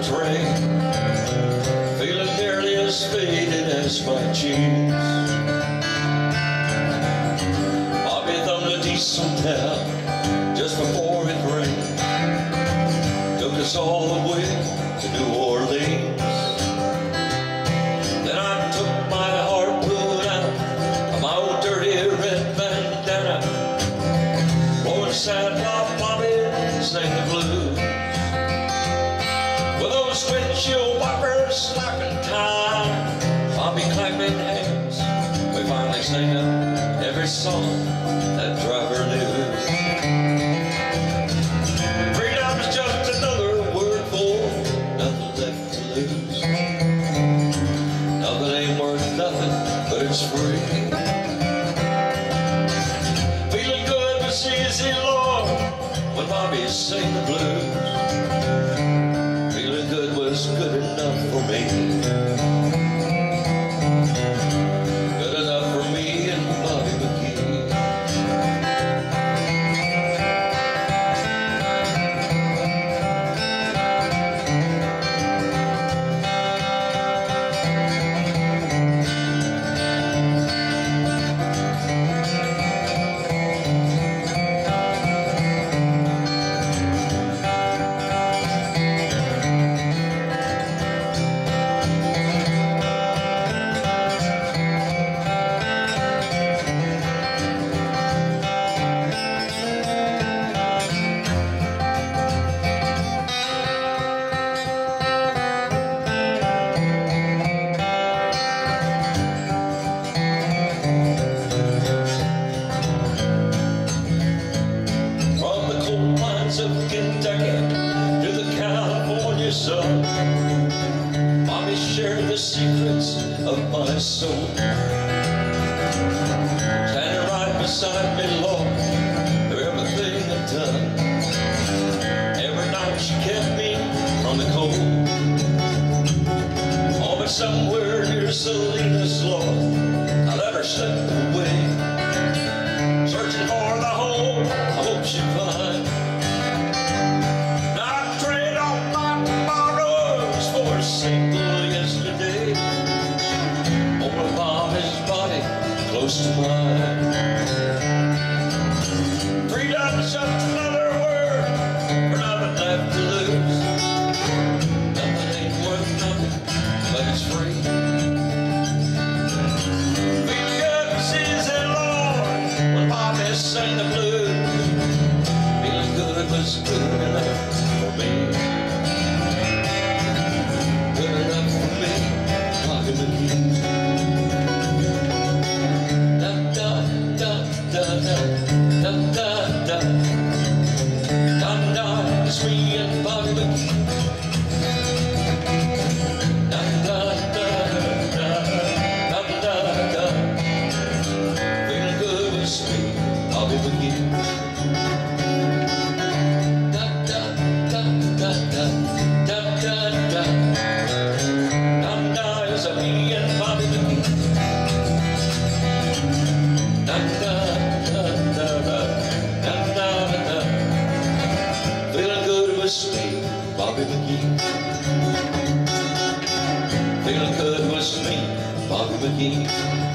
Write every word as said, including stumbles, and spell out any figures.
its rain, feeling nearly as faded as my jeans. Bobby thumbed a diesel down just before it rained, took us all the way to New Orleans. Then I took my harpoon out of my old dirty red bandana, rolled inside my Bobby and sang the blues. With those windshield wipers slapping time, Bobby clapping hands, we finally sang up every song that driver knew. Freedom's just another word for nothing left to lose. Nothing ain't worth nothing, but it's free. Feeling good was easy, Lord, when Bobby sang the blues. Feeling good was good enough for me. Good enough for me and Bobby McGee. Of Kentucky to the California sun, Bobby shared the secrets of my soul. Standing right beside me, Lord, through everything I've done. Every night she kept me from the cold. Oh, but somewhere near Salinas, Lord, I let her slip away. Searching for the home I hope she'd find. Single yesterday, over Bobby's body close to mine. Freedom's just another word for nothing left to lose. Nothing ain't worth nothing, but it's free. Feeling good was easy, Lord, when Bobby sang the blues. Feeling good was good enough for me. It's me and Bobby McGee. Da da da da da da da. Feeling good with me, Bobby McGee. Da da da da da da da da. Da da is me and Bobby McGee. Da da da da da da da. Feeling good was me, Bobby McGee. Feeling good was me, Bobby McGee.